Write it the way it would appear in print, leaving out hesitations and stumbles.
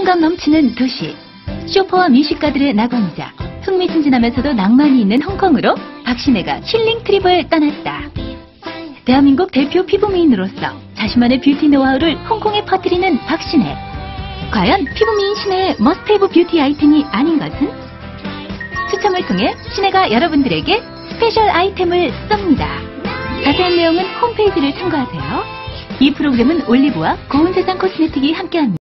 생동감 넘치는 도시, 쇼퍼와 뮤지가들의 낙원이자 흥미진진하면서도 낭만이 있는 홍콩으로 박신혜가 힐링 트립을 떠났다. 대한민국 대표 피부미인으로서 자신만의 뷰티 노하우를 홍콩에 퍼뜨리는 박신혜. 과연 피부미인 신혜의 머스트헤브 뷰티 아이템이 아닌 것은? 추첨을 통해 신혜가 여러분들에게 스페셜 아이템을 쏩니다. 자세한 내용은 홈페이지를 참고하세요. 이 프로그램은 올리브와 고운 세상 코스메틱이 함께합니다.